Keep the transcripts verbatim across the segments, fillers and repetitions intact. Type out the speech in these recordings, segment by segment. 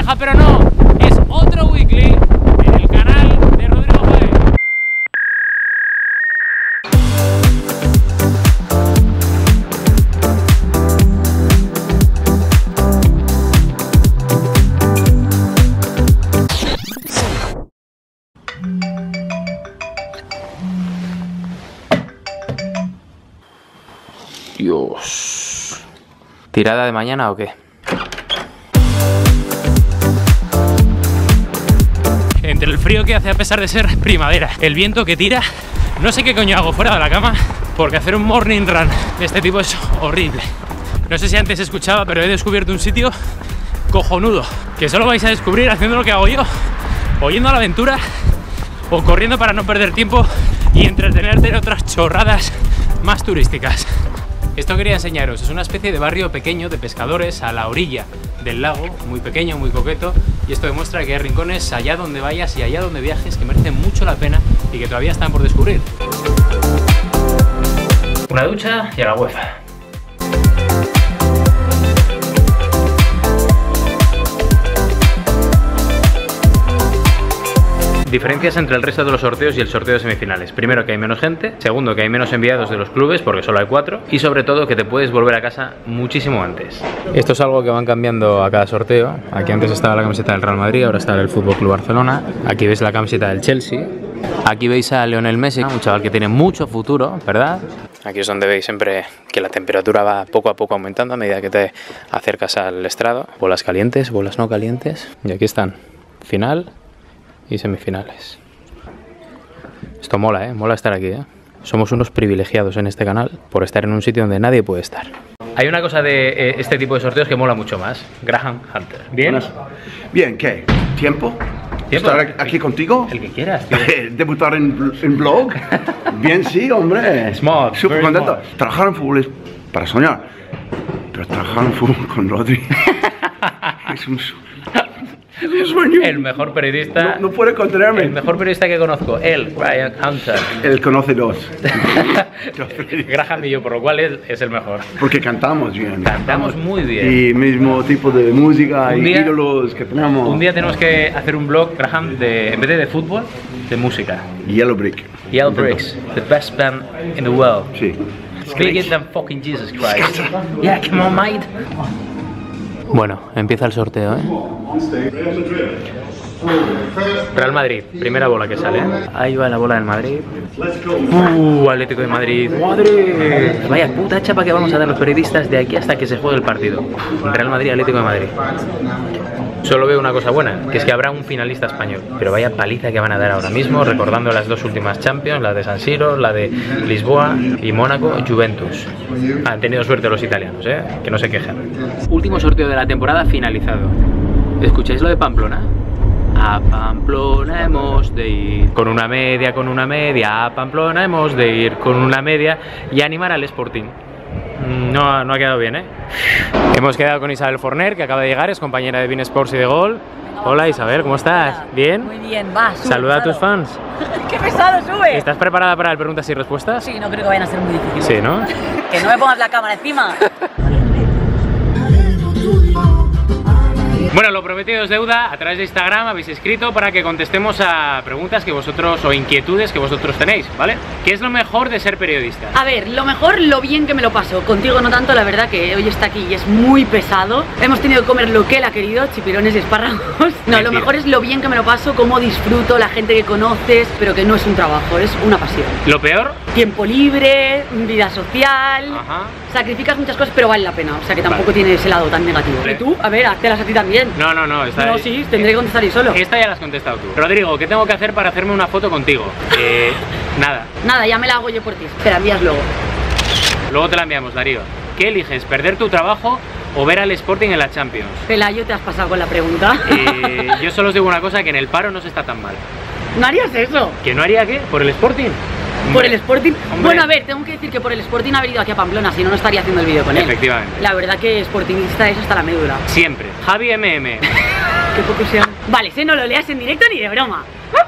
vieja, pero no. Es otro weekly en el canal de Rodrigo Joe. Dios. ¿Tirada de mañana o qué? Entre el frío que hace a pesar de ser primavera, el viento que tira, no sé qué coño hago fuera de la cama, porque hacer un morning run de este tipo es horrible. No sé si antes escuchaba, pero he descubierto un sitio cojonudo, que solo vais a descubrir haciendo lo que hago yo, o yendo a la aventura, o corriendo para no perder tiempo y entretenerte en otras chorradas más turísticas. Esto quería enseñaros, es una especie de barrio pequeño de pescadores a la orilla del lago, muy pequeño, muy coqueto, y esto demuestra que hay rincones allá donde vayas y allá donde viajes que merecen mucho la pena y que todavía están por descubrir. Una ducha y a la UEFA. Diferencias entre el resto de los sorteos y el sorteo de semifinales. Primero, que hay menos gente. Segundo, que hay menos enviados de los clubes, porque solo hay cuatro. Y sobre todo, que te puedes volver a casa muchísimo antes. Esto es algo que van cambiando a cada sorteo. Aquí antes estaba la camiseta del Real Madrid, ahora está el Fútbol Club Barcelona. Aquí veis la camiseta del Chelsea. Aquí veis a Lionel Messi, un chaval que tiene mucho futuro, ¿verdad? Aquí es donde veis siempre que la temperatura va poco a poco aumentando a medida que te acercas al estrado. Bolas calientes, bolas no calientes. Y aquí están. Final y semifinales. Esto mola, ¿eh? Mola estar aquí, ¿eh? Somos unos privilegiados en este canal por estar en un sitio donde nadie puede estar. Hay una cosa de eh, este tipo de sorteos que mola mucho más. Graham Hunter. ¿Bien? Bien, ¿qué? ¿Tiempo? ¿Tiempo? ¿Estar aquí contigo? El que quieras, tío. ¿Debutar en, en blog? Bien, sí, hombre. Smart. Súper contento. Smart. Trabajar en fútbol es para soñar. Pero trabajar en fútbol con Rodri es un... El mejor periodista. No, no puede contenerme. El mejor periodista que conozco, él, Graham Hunter. Él conoce dos. Graham y yo, por lo cual él es el mejor. Porque cantamos bien. Cantamos muy bien. Y mismo tipo de música y ídolos que tenemos. Un día tenemos que hacer un blog, Graham, de, en vez de, de fútbol, de música. Yellow Brick. Yellow Bricks, the best band in the world. Sí. Bigger than fucking Jesus Christ. Yeah, come on, mate. Bueno, empieza el sorteo, ¿eh? Real Madrid, primera bola que sale, ¿eh? Ahí va la bola del Madrid. Uh, Atlético de Madrid. ¡Madre! Vaya puta chapa que vamos a dar los periodistas de aquí hasta que se juegue el partido. Real Madrid, Atlético de Madrid. Solo veo una cosa buena, que es que habrá un finalista español. Pero vaya paliza que van a dar ahora mismo, recordando las dos últimas Champions, la de San Siro, la de Lisboa y Mónaco, Juventus. Han tenido suerte los italianos, ¿eh? Que no se quejen. Último sorteo de la temporada finalizado. ¿Escucháis lo de Pamplona? A Pamplona hemos de ir con una media, con una media. A Pamplona hemos de ir con una media y animar al Sporting. No, no ha quedado bien, ¿eh? Hemos quedado con Isabel Forner, que acaba de llegar, es compañera de Bein Sports y de Gol. Hola Isabel, ¿cómo estás? Hola. ¿Bien? Muy bien, va, sube. Saluda pesado. a tus fans. ¡Qué pesado, sube! ¿Estás preparada para el preguntas y respuestas? Sí, no creo que vayan a ser muy difíciles. Sí, ¿no? Que no me pongas la cámara encima. Bueno, lo prometido es deuda. A través de Instagram habéis escrito para que contestemos a preguntas que vosotros o inquietudes que vosotros tenéis, ¿vale? ¿Qué es lo mejor de ser periodista? A ver, lo mejor, lo bien que me lo paso. Contigo no tanto, la verdad que hoy está aquí y es muy pesado. Hemos tenido que comer lo que él ha querido, chipirones y espárragos. No, Mentira. Lo mejor es lo bien que me lo paso, cómo disfruto, la gente que conoces, pero que no es un trabajo, es una pasión. ¿Lo peor? Tiempo libre, vida social. Ajá. Sacrificas muchas cosas, pero vale la pena. O sea que tampoco Vale. tiene ese lado tan negativo. Vale. Y tú, a ver, háztelas a ti también. No, no, no. Está No, sí, tendré que contestar yo solo. Esta ya la has contestado tú. Rodrigo, ¿qué tengo que hacer para hacerme una foto contigo? Eh, nada. Nada, ya me la hago yo por ti. Te la envías luego. Luego te la enviamos, Darío. ¿Qué eliges? ¿Perder tu trabajo o ver al Sporting en la Champions? Pelayo, te has pasado con la pregunta. Eh, yo solo os digo una cosa, que en el paro no se está tan mal. ¿No harías eso? ¿Que no haría qué? ¿Por el Sporting? Por Hombre, el Sporting. hombre. Bueno, a ver, tengo que decir que por el Sporting ha venido aquí a Pamplona, si no, no estaría haciendo el vídeo con él. Efectivamente. La verdad que Sportingista es hasta la médula. Siempre. Javi M M. Qué poco sea. Vale, ese no lo leas en directo ni de broma.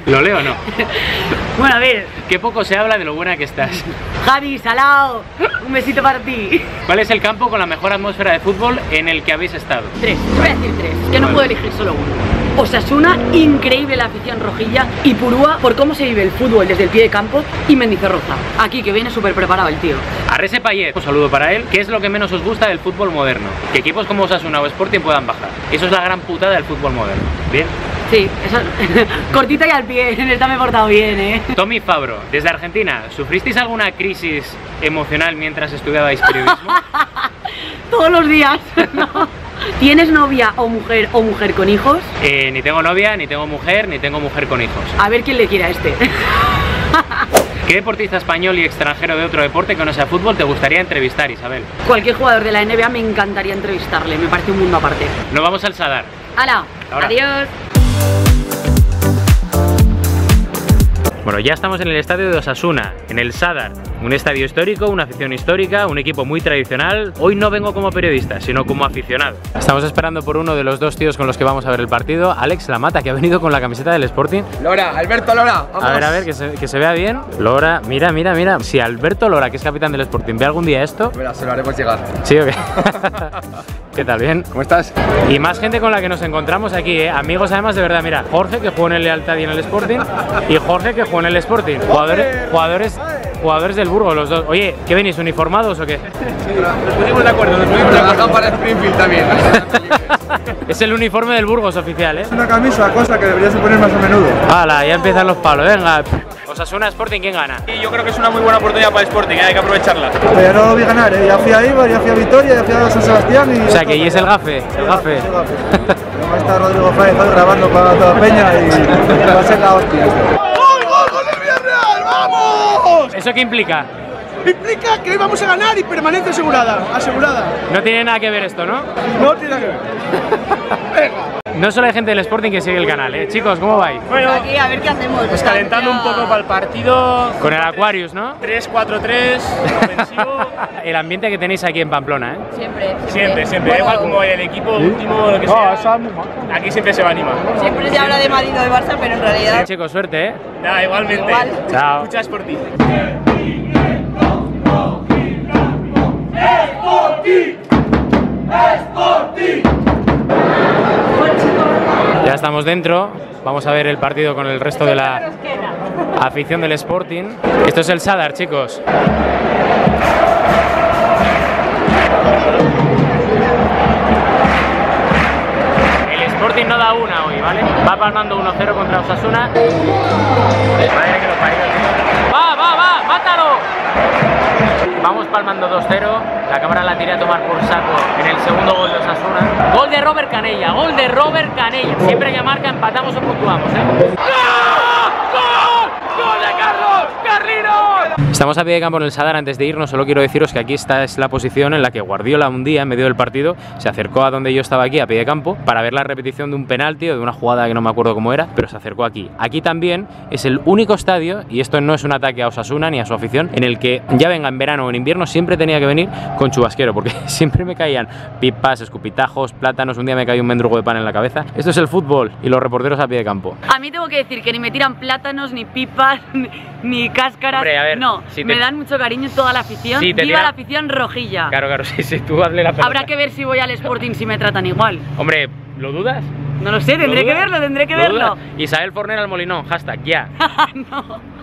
¿Lo leo o no? Bueno, a ver. Qué poco se habla de lo buena que estás. Javi, salao, un besito para ti. ¿Cuál es el campo con la mejor atmósfera de fútbol en el que habéis estado? Tres, te voy a decir tres, que no puedo elegir solo uno. Osasuna, increíble la afición rojilla, y Purúa por cómo se vive el fútbol desde el pie de campo, y Mendizorroza, aquí que viene súper preparado el tío. Arrese Payet, un saludo para él. ¿Qué es lo que menos os gusta del fútbol moderno? Que equipos como Osasuna o Sporting puedan bajar. Eso es la gran putada del fútbol moderno. ¿Bien? Sí, eso cortita y al pie, en esta me he portado bien, ¿eh? Tommy Fabro, desde Argentina, ¿sufristeis alguna crisis emocional mientras estudiabais periodismo? Todos los días, ¿no? ¿Tienes novia o mujer o mujer con hijos? Eh, ni tengo novia, ni tengo mujer, ni tengo mujer con hijos. A ver quién le quiere a este. ¿Qué deportista español y extranjero de otro deporte que no sea fútbol te gustaría entrevistar, Isabel? Cualquier jugador de la N B A me encantaría entrevistarle, me parece un mundo aparte. Nos vamos al Sadar. ¡Hala! Ahora. Adiós. Bueno, ya estamos en el estadio de Osasuna, en el Sadar. Un estadio histórico, una afición histórica, un equipo muy tradicional. Hoy no vengo como periodista, sino como aficionado. Estamos esperando por uno de los dos tíos con los que vamos a ver el partido, Alex Lamata, que ha venido con la camiseta del Sporting. Lora, Alberto Lora, vamos. A ver, a ver, que se, que se vea bien. Lora, mira, mira, mira. Si Alberto Lora, que es capitán del Sporting, ve algún día esto... Verá, se lo haremos llegar. ¿Sí o qué? ¿Qué tal? ¿Bien? ¿Cómo estás? Y más gente con la que nos encontramos aquí, ¿eh? Amigos además de verdad, mira, Jorge que jugó en el Lealtad y en el Sporting, y Jorge que jugó en el Sporting. Jugadores, jugadores, jugadores del Burgos los dos. Oye, ¿qué venís, uniformados o qué? Sí, nos pusimos de acuerdo, nos pusimos de acuerdo para Springfield también. Es el uniforme del Burgos oficial, ¿eh? Una camisa, cosa que deberías poner más a menudo. ¡Hala! Ya empiezan los palos, venga. Osasuna Sporting, ¿quién gana? Y yo creo que es una muy buena oportunidad para el Sporting, ¿eh? Hay que aprovecharla. Pero ya no lo vi ganar, ¿eh? Ya fui a Ibar, ya fui a Vitoria, ya fui a San Sebastián y... O sea que y es el gafe, el gafe. Sí, el gafe. Luego está Rodrigo Fáez hoy grabando para toda Peña y va a ser la hostia. ¡Gol, gol, gol del Villarreal! ¡Vamos! ¿Eso qué implica? Implica que hoy vamos a ganar y permanencia asegurada, asegurada. No tiene nada que ver esto, ¿no? No tiene nada que ver. Venga. No solo hay gente del Sporting que sigue el canal, ¿eh? Chicos, ¿cómo vais? Bueno, Aquí, a ver qué hacemos. pues calentando un poco para el partido. Con el Aquarius, ¿no? tres cuatro tres, ofensivo. El ambiente que tenéis aquí en Pamplona, ¿eh? Siempre, Siempre, siempre. Da igual como el equipo último, lo que sea. Aquí siempre se va a animar. Siempre se habla de Madrid o de Barça, pero en realidad... Chicos, suerte, ¿eh? Nada, igualmente. Igual. Chao. Escuchas por ti. Ya estamos dentro, vamos a ver el partido con el resto de la afición del Sporting. Esto es el Sadar, chicos. El Sporting no da una hoy, ¿vale? Va palmando uno cero contra Osasuna. Madre que lo parió, tío. ¡Va, va, va! ¡Mátalo! Vamos palmando dos cero, la cámara la tiré a tomar por saco en el segundo gol de Osasuna. Gol de Robert Canella, gol de Robert Canella. Siempre que marca empatamos o puntuamos, ¿eh? ¡Gol! ¡Gol! ¡Gol de Carlos! ¡Carlinos! Estamos a pie de campo en el Sadar. Antes de irnos solo quiero deciros que aquí esta es la posición en la que Guardiola un día en medio del partido se acercó a donde yo estaba aquí a pie de campo para ver la repetición de un penalti o de una jugada que no me acuerdo cómo era, pero se acercó aquí. Aquí también es el único estadio, y esto no es un ataque a Osasuna ni a su afición, en el que ya venga en verano o en invierno siempre tenía que venir con chubasquero, porque siempre me caían pipas, escupitajos, plátanos, un día me cayó un mendrugo de pan en la cabeza. Esto es el fútbol y los reporteros a pie de campo. A mí tengo que decir que ni me tiran plátanos, ni pipas, ni, ni cáscaras. Hombre, a ver, no, si te... me dan mucho cariño toda la afición. Sí, te Viva tira... la afición rojilla. Claro, claro, sí, sí, tú hazle la pelota. Habrá que ver si voy al Sporting si me tratan igual. Hombre, ¿lo dudas? No lo sé, tendré ¿Lo que dudas? verlo, tendré que ¿Lo verlo. dudas? Isabel Forner al Molinón, hashtag ya. No.